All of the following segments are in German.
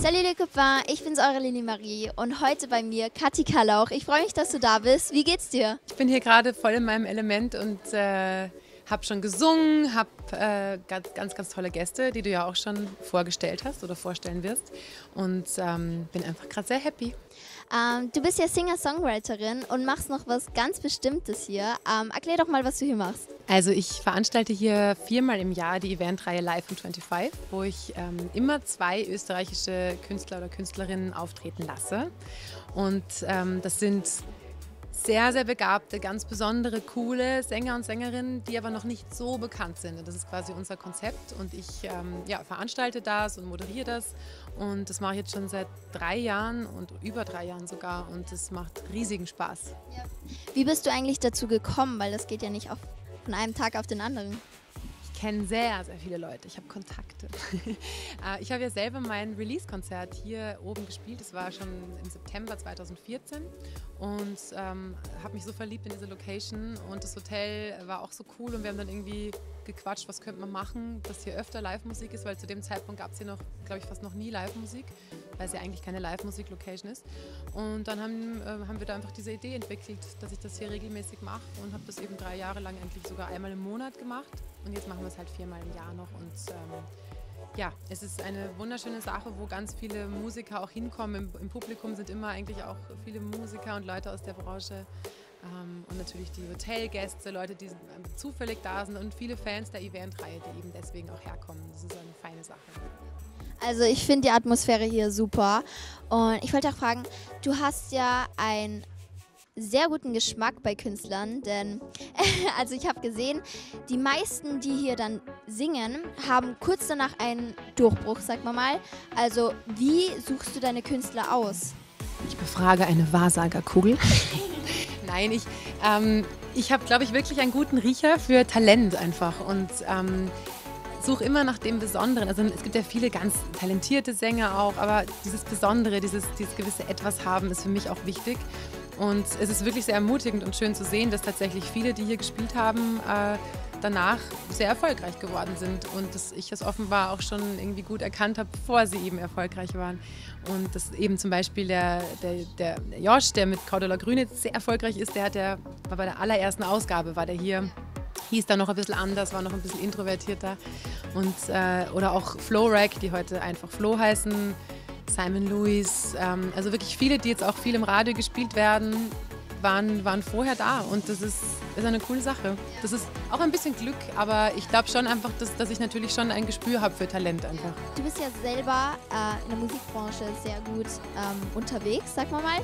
Salut les copains, ich bin's, eure Lili Marie und heute bei mir Kathi Kalauch. Ich freue mich, dass du da bist. Wie geht's dir? Ich bin hier gerade voll in meinem Element und habe schon gesungen, habe ganz tolle Gäste, die du ja auch schon vorgestellt hast oder vorstellen wirst und bin einfach gerade sehr happy. Du bist ja Singer-Songwriterin und machst noch was ganz Bestimmtes hier. Erklär doch mal, was du hier machst. Also ich veranstalte hier 4-mal im Jahr die Eventreihe Live from 25, wo ich immer 2 österreichische Künstler oder Künstlerinnen auftreten lasse. Und das sind sehr, sehr begabte, ganz besondere, coole Sänger und Sängerinnen, die aber noch nicht so bekannt sind. Und das ist quasi unser Konzept und ich veranstalte das und moderiere das. Und das mache ich jetzt schon seit 3 Jahren und über 3 Jahren sogar und es macht riesigen Spaß. Ja. Wie bist du eigentlich dazu gekommen? Weil das geht ja nicht von einem Tag auf den anderen. Ich kenne sehr, sehr viele Leute. Ich habe Kontakte. Ich habe ja selber mein Release-Konzert hier oben gespielt. Das war schon im September 2014 und habe mich so verliebt in diese Location und das Hotel war auch so cool und wir haben dann irgendwie gequatscht, was könnte man machen, dass hier öfter Live-Musik ist, weil zu dem Zeitpunkt gab es hier noch, glaube ich, fast noch nie Live-Musik, weil es ja eigentlich keine Live-Musik-Location ist. Und dann haben wir da einfach diese Idee entwickelt, dass ich das hier regelmäßig mache und habe das eben 3 Jahre lang eigentlich sogar einmal im Monat gemacht. Und jetzt machen wir es halt 4-mal im Jahr noch und ja, es ist eine wunderschöne Sache, wo ganz viele Musiker auch hinkommen. Im Publikum sind immer eigentlich auch viele Musiker und Leute aus der Branche und natürlich die Hotelgäste, Leute, die zufällig da sind und viele Fans der Eventreihe, die eben deswegen auch herkommen. Das ist eine feine Sache. Also ich finde die Atmosphäre hier super und ich wollte auch fragen, du hast ja ein sehr guten Geschmack bei Künstlern, denn also ich habe gesehen, die meisten, die hier dann singen, haben kurz danach einen Durchbruch, sag mal. Also wie suchst du deine Künstler aus? Ich befrage eine Wahrsagerkugel. Nein, ich habe, glaube ich, wirklich einen guten Riecher für Talent einfach und suche immer nach dem Besonderen. Also es gibt ja viele ganz talentierte Sänger auch, aber dieses Besondere, dieses gewisse Etwas haben, ist für mich auch wichtig. Und es ist wirklich sehr ermutigend und schön zu sehen, dass tatsächlich viele, die hier gespielt haben, danach sehr erfolgreich geworden sind und dass ich das offenbar auch schon irgendwie gut erkannt habe, bevor sie eben erfolgreich waren. Und dass eben zum Beispiel der Josh, der mit Cordula Grün jetzt sehr erfolgreich ist, war bei der allerersten Ausgabe, war der hier. Hieß da noch ein bisschen anders, war noch ein bisschen introvertierter. Und, oder auch Flo-Rag, die heute einfach Flo heißen, Simon Lewis, also wirklich viele, die jetzt auch viel im Radio gespielt werden, waren vorher da und das ist eine coole Sache. Das ist auch ein bisschen Glück, aber ich glaube schon einfach, dass ich natürlich schon ein Gespür habe für Talent einfach. Du bist ja selber in der Musikbranche sehr gut unterwegs, sag mal,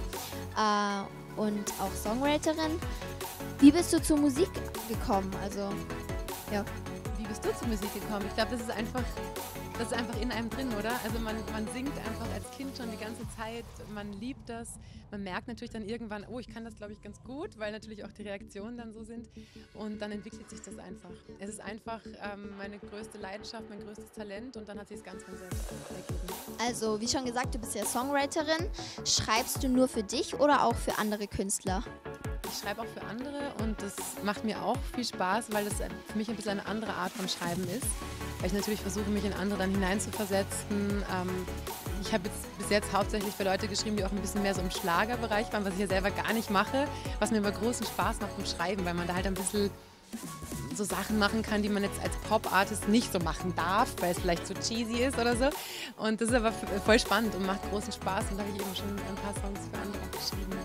und auch Songwriterin. Wie bist du zur Musik gekommen? Also, ja. Wie bist du zur Musik gekommen? Ich glaube, das ist einfach in einem drin, oder? Also man singt einfach als Kind schon die ganze Zeit, man liebt das. Man merkt natürlich dann irgendwann, oh, ich kann das, glaube ich, ganz gut, weil natürlich auch die Reaktionen dann so sind. Und dann entwickelt sich das einfach. Es ist einfach meine größte Leidenschaft, mein größtes Talent und dann hat sich es ganz von selbst ergeben. Also, wie schon gesagt, du bist ja Songwriterin. Schreibst du nur für dich oder auch für andere Künstler? Ich schreibe auch für andere und das macht mir auch viel Spaß, weil das für mich ein bisschen eine andere Art von Schreiben ist. Weil ich natürlich versuche, mich in andere dann hineinzuversetzen. Ich habe bis jetzt hauptsächlich für Leute geschrieben, die auch ein bisschen mehr so im Schlagerbereich waren, was ich ja selber gar nicht mache, was mir aber großen Spaß macht beim Schreiben, weil man da halt ein bisschen so Sachen machen kann, die man jetzt als Pop-Artist nicht so machen darf, weil es vielleicht so cheesy ist oder so. Und das ist aber voll spannend und macht großen Spaß und da habe ich eben schon ein paar Songs für andere geschrieben.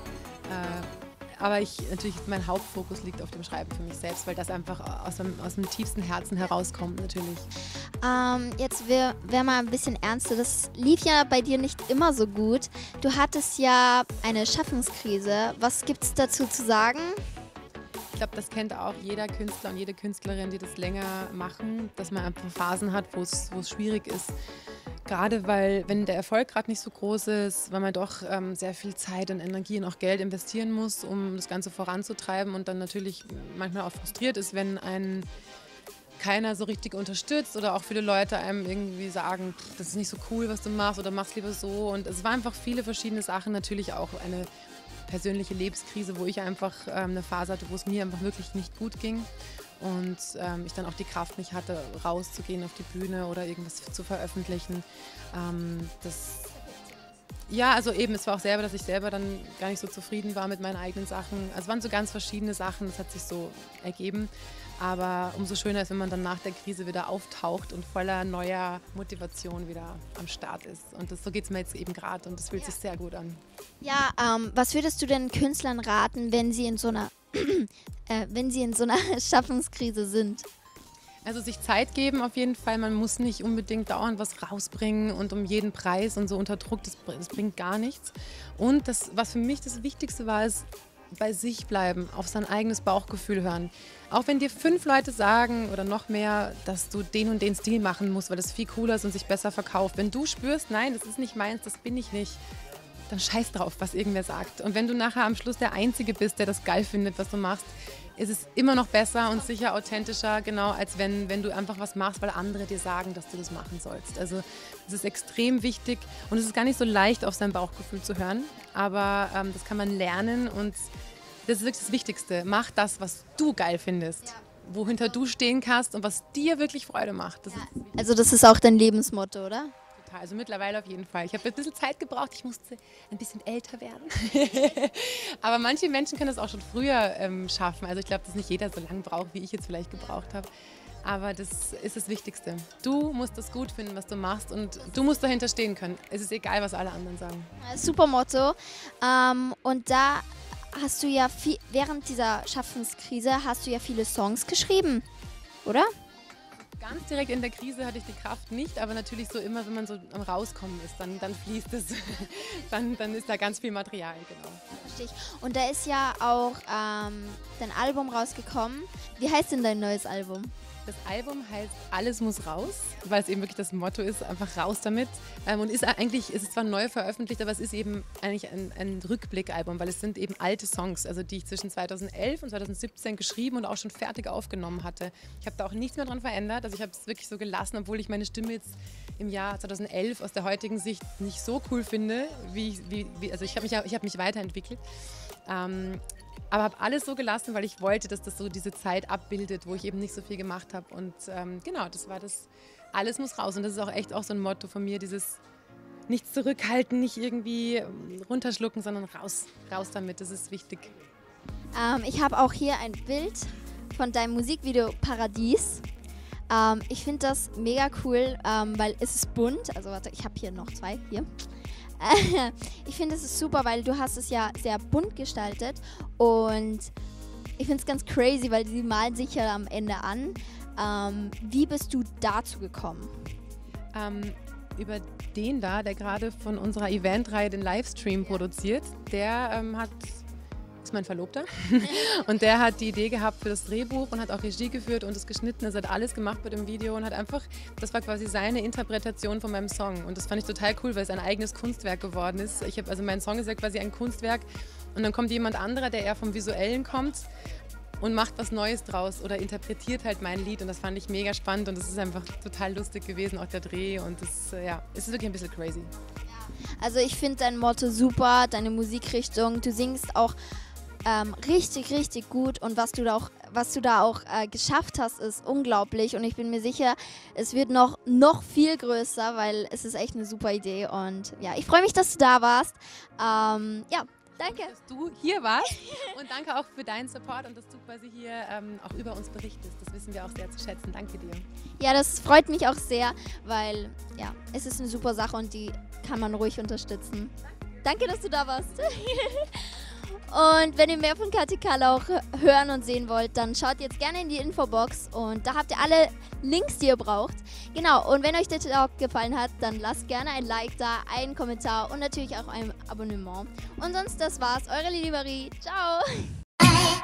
Aber natürlich, mein Hauptfokus liegt auf dem Schreiben für mich selbst, weil das einfach aus dem tiefsten Herzen herauskommt natürlich. Jetzt wär mal ein bisschen ernster. Das lief ja bei dir nicht immer so gut. Du hattest ja eine Schaffenskrise. Was gibt es dazu zu sagen? Ich glaube, das kennt auch jeder Künstler und jede Künstlerin, die das länger machen, dass man einfach Phasen hat, wo es schwierig ist. Gerade weil, wenn der Erfolg gerade nicht so groß ist, weil man doch sehr viel Zeit und Energie und auch Geld investieren muss, um das Ganze voranzutreiben und dann natürlich manchmal auch frustriert ist, wenn einen keiner so richtig unterstützt oder auch viele Leute einem irgendwie sagen, das ist nicht so cool, was du machst oder mach's lieber so. Und es war einfach viele verschiedene Sachen, natürlich auch eine persönliche Lebenskrise, wo ich einfach eine Phase hatte, wo es mir einfach wirklich nicht gut ging. Und ich dann auch die Kraft nicht hatte, rauszugehen auf die Bühne oder irgendwas zu veröffentlichen. Das Ja, also eben, es war auch selber, dass ich selber dann gar nicht so zufrieden war mit meinen eigenen Sachen. Also es waren so ganz verschiedene Sachen, das hat sich so ergeben. Aber umso schöner ist, wenn man dann nach der Krise wieder auftaucht und voller neuer Motivation wieder am Start ist. Und so geht es mir jetzt eben gerade und das fühlt sich sehr gut an. Ja, was würdest du denn Künstlern raten, wenn sie in so einer, wenn sie in so einer Schaffenskrise sind? Also sich Zeit geben auf jeden Fall. Man muss nicht unbedingt dauernd was rausbringen und um jeden Preis und so unter Druck, das bringt gar nichts. Und das, was für mich das Wichtigste war, ist bei sich bleiben, auf sein eigenes Bauchgefühl hören. Auch wenn dir 5 Leute sagen oder noch mehr, dass du den und den Stil machen musst, weil das viel cooler ist und sich besser verkauft. Wenn du spürst, nein, das ist nicht meins, das bin ich nicht, dann scheiß drauf, was irgendwer sagt. Und wenn du nachher am Schluss der Einzige bist, der das geil findet, was du machst, ist es immer noch besser und sicher authentischer, genau, als wenn du einfach was machst, weil andere dir sagen, dass du das machen sollst. Also das ist extrem wichtig und es ist gar nicht so leicht, auf sein Bauchgefühl zu hören, aber das kann man lernen und das ist wirklich das Wichtigste. Mach das, was du geil findest, wohinter du stehen kannst und was dir wirklich Freude macht. Also das ist auch dein Lebensmotto, oder? Also mittlerweile auf jeden Fall. Ich habe ein bisschen Zeit gebraucht, ich musste ein bisschen älter werden. Aber manche Menschen können das auch schon früher schaffen. Also ich glaube, dass nicht jeder so lange braucht, wie ich jetzt vielleicht gebraucht habe. Aber das ist das Wichtigste. Du musst das gut finden, was du machst und du musst dahinter stehen können. Es ist egal, was alle anderen sagen. Super Motto. Und da hast du ja während dieser Schaffenskrise hast du ja viele Songs geschrieben, oder? Ganz direkt in der Krise hatte ich die Kraft nicht, aber natürlich so immer, wenn man so am Rauskommen ist, dann fließt es, dann ist da ganz viel Material, genau. Verstehe ich. Und da ist ja auch dein Album rausgekommen. Wie heißt denn dein neues Album? Das Album heißt Alles muss raus, weil es eben wirklich das Motto ist, einfach raus damit. Und ist es zwar neu veröffentlicht, aber es ist eben eigentlich ein Rückblickalbum, weil es sind eben alte Songs, also die ich zwischen 2011 und 2017 geschrieben und auch schon fertig aufgenommen hatte. Ich habe da auch nichts mehr dran verändert, also ich habe es wirklich so gelassen, obwohl ich meine Stimme jetzt im Jahr 2011 aus der heutigen Sicht nicht so cool finde, also ich habe mich weiterentwickelt. Aber habe alles so gelassen, weil ich wollte, dass das so diese Zeit abbildet, wo ich eben nicht so viel gemacht habe. Und genau, das war das, alles muss raus. Und das ist auch echt auch so ein Motto von mir, dieses nichts zurückhalten, nicht irgendwie runterschlucken, sondern raus damit, das ist wichtig. Ich habe auch hier ein Bild von deinem Musikvideo Paradies. Ich finde das mega cool, weil es ist bunt. Also warte, ich habe hier noch 2, hier. Ich finde, es ist super, weil du hast es ja sehr bunt gestaltet und ich finde es ganz crazy, weil sie malen sich ja am Ende an. Wie bist du dazu gekommen? Über den da, der gerade von unserer Eventreihe den Livestream produziert, der ist mein Verlobter und der hat die Idee gehabt für das Drehbuch und hat auch Regie geführt und es geschnitten, also hat alles gemacht bei dem Video und hat einfach, das war quasi seine Interpretation von meinem Song und das fand ich total cool, weil es ein eigenes Kunstwerk geworden ist. Also mein Song ist ja quasi ein Kunstwerk und dann kommt jemand anderer, der eher vom Visuellen kommt und macht was Neues draus oder interpretiert halt mein Lied und das fand ich mega spannend und das ist einfach total lustig gewesen, auch der Dreh und es ist wirklich ein bisschen crazy. Also ich finde dein Motto super, deine Musikrichtung, du singst auch richtig, richtig gut und was du da auch geschafft hast, ist unglaublich und ich bin mir sicher, es wird noch viel größer, weil es ist echt eine super Idee und ja, ich freue mich, dass du da warst. Ja, danke. Dass du hier warst und danke auch für deinen Support und dass du quasi hier auch über uns berichtest. Das wissen wir auch sehr zu schätzen. Danke dir. Ja, das freut mich auch sehr, weil ja, es ist eine super Sache und die kann man ruhig unterstützen. Danke, dass du da warst. Und wenn ihr mehr von Kathi Karlauch hören und sehen wollt, dann schaut jetzt gerne in die Infobox und da habt ihr alle Links, die ihr braucht. Genau, und wenn euch der Talk gefallen hat, dann lasst gerne ein Like da, einen Kommentar und natürlich auch ein Abonnement. Und sonst, das war's, eure Lili Marie. Ciao!